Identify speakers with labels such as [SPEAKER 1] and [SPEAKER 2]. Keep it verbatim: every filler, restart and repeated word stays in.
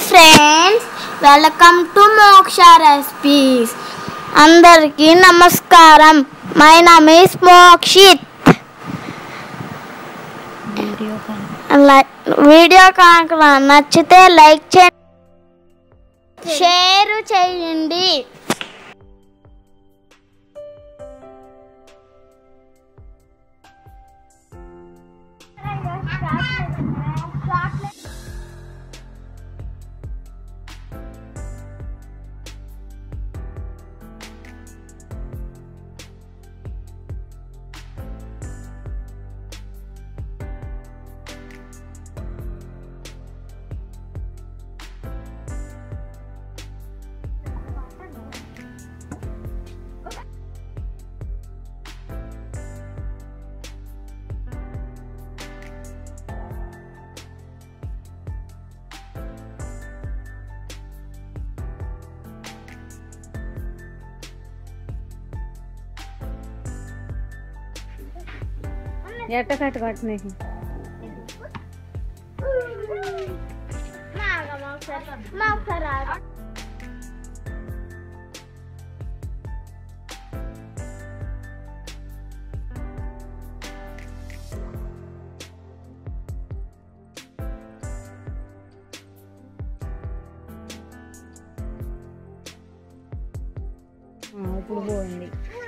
[SPEAKER 1] Friends, welcome to Moksha recipes. అందరికీ నమస్కారం. My name is Mokshith. Video కనుక నచ్చితే లైక్ చేయండి, షేర్ చేయండి.
[SPEAKER 2] ఎట్ట కట్టు కట్టినకి ఇప్పుడు పోయింది.